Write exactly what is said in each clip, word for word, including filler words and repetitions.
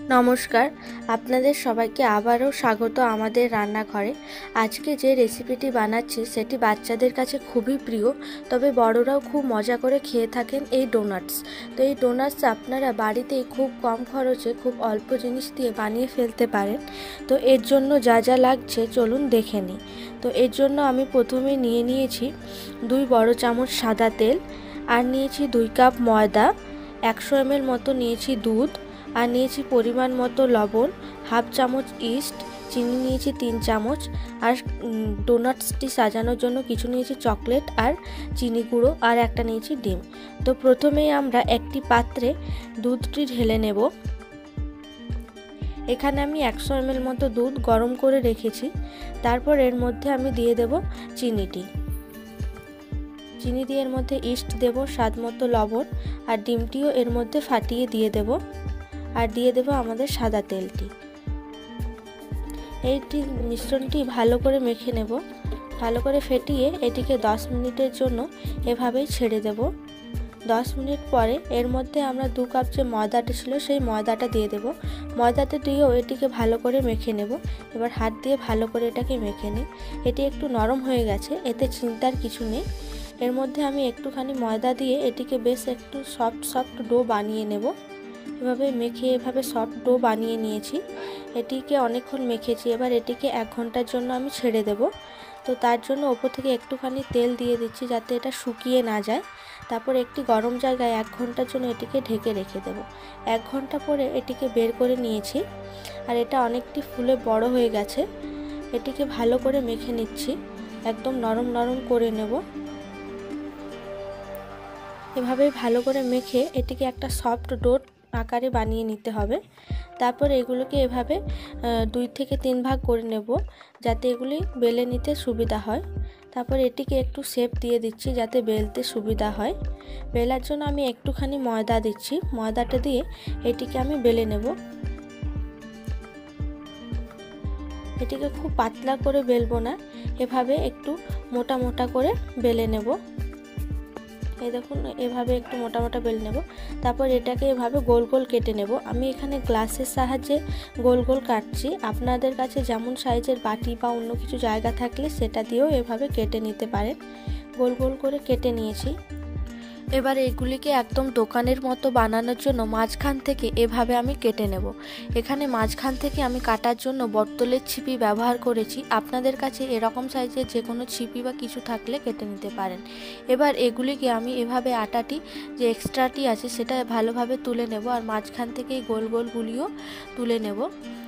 নমস্কার, আপনাদের সবাইকে আবারও স্বাগত আমাদের রান্নাঘরে। আজকে যে রেসিপিটি বানাচ্ছি সেটি বাচ্চাদের কাছে খুবই প্রিয়, তবে বড়রাও খুব মজা করে খেয়ে থাকেন এই ডোনাটস। তো এই ডোনাটস আপনারা বাড়িতেই খুব কম খরচে খুব অল্প জিনিস দিয়ে বানিয়ে ফেলতে পারেন। তো এর জন্য যা যা লাগছে চলুন দেখে নিই। তো এর জন্য আমি প্রথমে নিয়ে নিয়েছি দুই বড় চামচ সাদা তেল, আর নিয়েছি দুই কাপ ময়দা, একশো এম এল মতো নিয়েছি দুধ, আর নিয়েছি পরিমাণ মতো লবণ, হাফ চামচ ইস্ট, চিনি নিয়েছি তিন চামচ, আর ডোনাটসটি সাজানোর জন্য কিছু নিয়েছি চকলেট আর চিনি গুঁড়ো, আর একটা নিয়েছি ডিম। তো প্রথমেই আমরা একটি পাত্রে দুধটি ঢেলে নেব। এখানে আমি একশো এম এল মতো দুধ গরম করে রেখেছি। তারপর এর মধ্যে আমি দিয়ে দেব চিনিটি। চিনি দিয়ে এর মধ্যে ইস্ট দেব, স্বাদ মতো লবণ, আর ডিমটিও এর মধ্যে ফাটিয়ে দিয়ে দেব, আর দিয়ে দেব আমাদের সাদা তেলটি। এইটি মিশ্রণটি ভালো করে মেখে নেব। ভালো করে ফেটিয়ে এটিকে দশ মিনিটের জন্য এভাবেই ছেড়ে দেব। দশ মিনিট পরে এর মধ্যে আমরা দু কাপ যে ময়দাটা ছিল সেই ময়দাটা দিয়ে দেব। ময়দাটা দিয়েও এটিকে ভালো করে মেখে নেব। এবার হাত দিয়ে ভালো করে এটাকে মেখে নিই। এটি একটু নরম হয়ে গেছে, এতে চিন্তার কিছু নেই। এর মধ্যে আমি একটুখানি ময়দা দিয়ে এটিকে বেশ একটু সফট সফট ডো বানিয়ে নেব। এভাবে মেখে এভাবে সফট ডো বানিয়ে নিয়েছি। এটিকে অনেকক্ষণ মেখেছি। এবার এটিকে এক ঘন্টার জন্য আমি ছেড়ে দেব। তো তার জন্য ওপর থেকে একটুখানি তেল দিয়ে দিচ্ছি যাতে এটা শুকিয়ে না যায়। তারপর একটি গরম জায়গায় এক ঘন্টার জন্য এটিকে ঢেকে রেখে দেব। এক ঘন্টা পরে এটিকে বের করে নিয়েছি, আর এটা অনেকটি ফুলে বড় হয়ে গেছে। এটিকে ভালো করে মেখে নিচ্ছি, একদম নরম নরম করে নেব। এভাবে ভালো করে মেখে এটিকে একটা সফট ডো আকারে বানিয়ে নিতে হবে। তারপর এগুলোকে এভাবে দুই থেকে তিন ভাগ করে নেব যাতে এগুলি বেলে নিতে সুবিধা হয়। তারপর এটিকে একটু শেপ দিয়ে দিচ্ছি যাতে বেলতে সুবিধা হয়। বেলার জন্য আমি একটুখানি ময়দা দিচ্ছি। ময়দাটা দিয়ে এটিকে আমি বেলে নেব। এটিকে খুব পাতলা করে বেলবো না, এভাবে একটু মোটা মোটা করে বেলে নেব। এই দেখুন, এভাবে একটু মোটা মোটা বেলে নেব। তারপর এটাকে এভাবে গোল গোল কেটে নেব। আমি এখানে গ্লাসের সাহায্যে গোল গোল কাটছি। আপনাদের কাছে যেমন সাইজের বাটি বা অন্য কিছু জায়গা থাকলে সেটা দিয়েও এভাবে কেটে নিতে পারেন। গোল গোল করে কেটে নিয়েছি। এবার এগুলিকে একদম দোকানের মতো বানানোর জন্য মাঝখান থেকে এভাবে আমি কেটে নেব। এখানে মাঝখান থেকে আমি কাটার জন্য বটতলের ছিপি ব্যবহার করেছি। আপনাদের কাছে এরকম সাইজের যে কোনো ছিপি বা কিছু থাকলে কেটে নিতে পারেন। এবার এগুলিকে আমি এভাবে আটাটি যে এক্সট্রাটি আছে সেটা ভালোভাবে তুলে নেব, আর মাঝখান থেকে এই গোল গোলগুলিও তুলে নেব।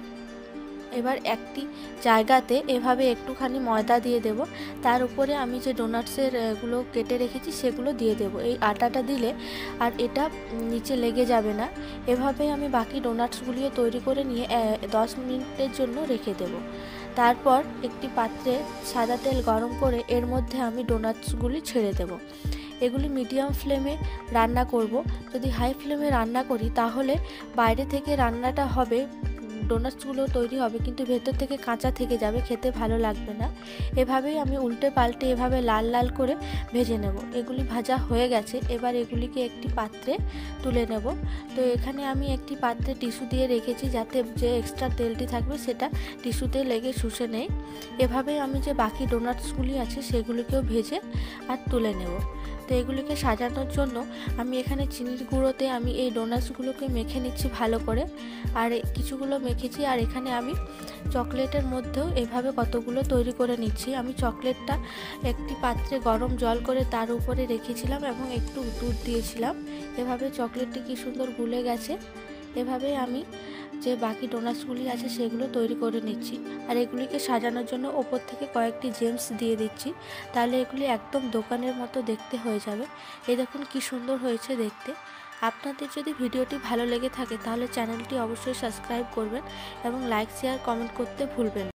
এবার একটি জায়গাতে এভাবে একটুখানি ময়দা দিয়ে দেব। তার উপরে আমি যে ডোনাটসের গুলো কেটে রেখেছি সেগুলো দিয়ে দেব। এই আটাটা দিলে আর এটা নিচে লেগে যাবে না। এভাবে আমি বাকি ডোনাটসগুলিও তৈরি করে নিয়ে দশ মিনিটের জন্য রেখে দেব। তারপর একটি পাত্রে সাদা তেল গরম করে এর মধ্যে আমি ডোনাটসগুলি ছেড়ে দেব। এগুলি মিডিয়াম ফ্লেমে রান্না করব। যদি হাই ফ্লেমে রান্না করি তাহলে বাইরে থেকে রান্নাটা হবে, ডোনাটসগুলো তৈরি হবে কিন্তু ভেতর থেকে কাঁচা থেকে যাবে, খেতে ভালো লাগবে না। এভাবেই আমি উল্টে পাল্টে এভাবে লাল লাল করে ভেজে নেব। এগুলি ভাজা হয়ে গেছে। এবার এগুলিকে একটি পাত্রে তুলে নেব। তো এখানে আমি একটি পাত্রে টিস্যু দিয়ে রেখেছি যাতে যে এক্সট্রা তেলটি থাকবে সেটা টিস্যুতে লেগে শুষে নেয়। এভাবেই আমি যে বাকি ডোনাটসগুলি আছে সেগুলিকেও ভেজে আর তুলে নেব। তো এগুলিকে সাজানোর জন্য আমি এখানে চিনির গুঁড়োতে আমি এই ডোনাটসগুলোকে মেখে নিচ্ছি ভালো করে, আর কিছুগুলো মেখেছি। আর এখানে আমি চকলেটের মধ্যেও এভাবে কতগুলো তৈরি করে নিচ্ছি। আমি চকলেটটা একটি পাত্রে গরম জল করে তার উপরে রেখেছিলাম এবং একটু দুধ দিয়েছিলাম। এভাবে চকলেটটি কি সুন্দর গুলে গেছে। এভাবে আমি যে বাকি ডোনাটসগুলি আছে সেগুলো তৈরি করে নিচ্ছি, আর এগুলিকে সাজানোর জন্য ওপর থেকে কয়েকটি জেমস দিয়ে দিচ্ছি। তাহলে এগুলি একদম দোকানের মতো দেখতে হয়ে যাবে। এই দেখুন কি সুন্দর হয়েছে দেখতে। আপনাদের যদি ভিডিওটি ভালো লেগে থাকে তাহলে চ্যানেলটি অবশ্যই সাবস্ক্রাইব করবেন এবং লাইক শেয়ার কমেন্ট করতে ভুলবেন না।